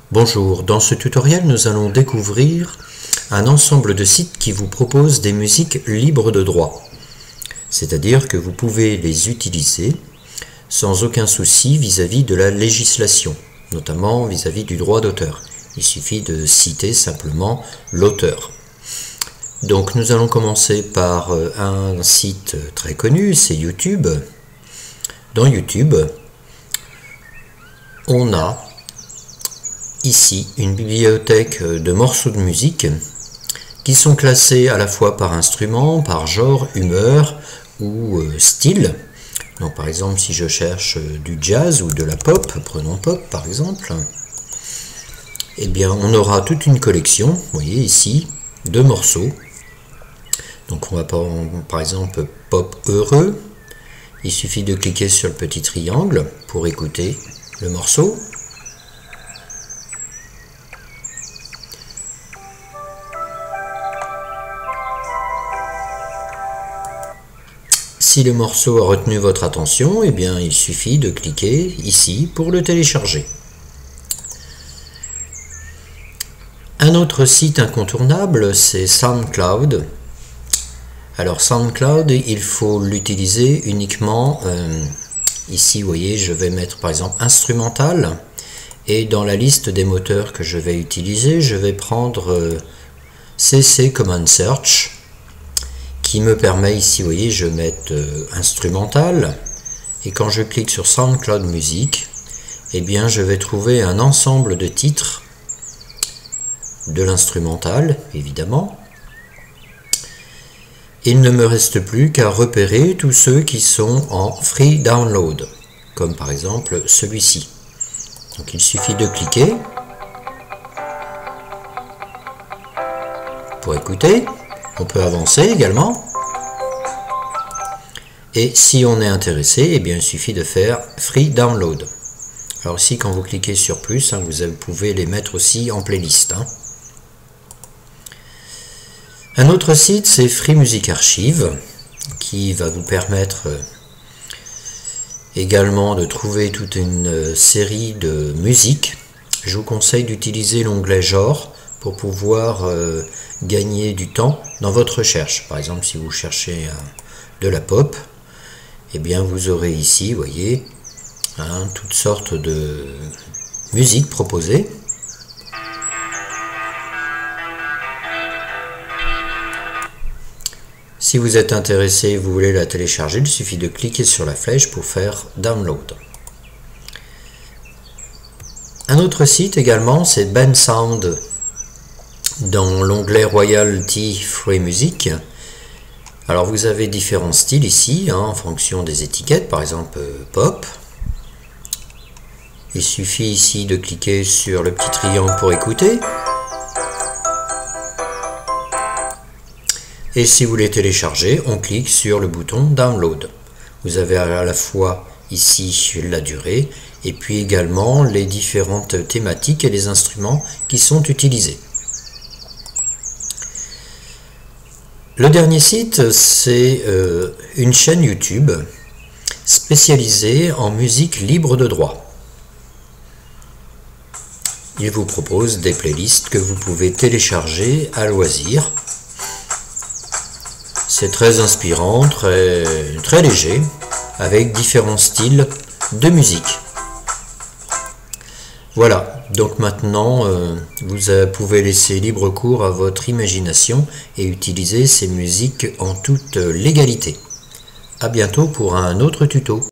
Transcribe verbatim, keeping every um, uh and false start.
Bonjour, dans ce tutoriel nous allons découvrir un ensemble de sites qui vous proposent des musiques libres de droit. C'est-à-dire que vous pouvez les utiliser sans aucun souci vis-à-vis de la législation, notamment vis-à-vis du droit d'auteur. Il suffit de citer simplement l'auteur. Donc nous allons commencer par un site très connu, c'est YouTube. Dans YouTube, on a ici une bibliothèque de morceaux de musique qui sont classés à la fois par instrument, par genre, humeur ou euh, style. Donc par exemple si je cherche du jazz ou de la pop, prenons pop par exemple, eh bien on aura toute une collection, vous voyez ici, de morceaux. Donc on va par, par exemple pop heureux, il suffit de cliquer sur le petit triangle pour écouter le morceau. Si le morceau a retenu votre attention, eh bien, il suffit de cliquer ici pour le télécharger. Un autre site incontournable, c'est SoundCloud. Alors SoundCloud, il faut l'utiliser uniquement, euh, ici vous voyez, je vais mettre par exemple instrumental, et dans la liste des moteurs que je vais utiliser, je vais prendre euh, C C Command Search, qui me permet ici, vous voyez, je vais mettre euh, instrumental, et quand je clique sur SoundCloud Music, eh bien je vais trouver un ensemble de titres de l'instrumental, évidemment. Il ne me reste plus qu'à repérer tous ceux qui sont en free download, comme par exemple celui-ci. Donc il suffit de cliquer pour écouter. On peut avancer également. Et si on est intéressé, eh bien, il suffit de faire Free Download. Alors ici, quand vous cliquez sur plus, hein, vous pouvez les mettre aussi en playlist. Hein. Un autre site, c'est Free Music Archive, qui va vous permettre euh, également de trouver toute une euh, série de musiques. Je vous conseille d'utiliser l'onglet Genre pour pouvoir euh, gagner du temps dans votre recherche. Par exemple, si vous cherchez euh, de la pop, eh bien vous aurez ici, vous voyez, hein, toutes sortes de musiques proposées. Si vous êtes intéressé et vous voulez la télécharger, il suffit de cliquer sur la flèche pour faire Download. Un autre site également, c'est Bensound. Dans l'onglet Royalty Free Music, alors vous avez différents styles ici, hein, en fonction des étiquettes, par exemple euh, pop. Il suffit ici de cliquer sur le petit triangle pour écouter. Et si vous voulez télécharger, on clique sur le bouton Download. Vous avez à la fois ici la durée, et puis également les différentes thématiques et les instruments qui sont utilisés. Le dernier site, c'est euh, une chaîne YouTube spécialisée en musique libre de droit. Il vous propose des playlists que vous pouvez télécharger à loisir. C'est très inspirant, très, très léger, avec différents styles de musique. Voilà, donc maintenant euh, vous pouvez laisser libre cours à votre imagination et utiliser ces musiques en toute légalité. A bientôt pour un autre tuto.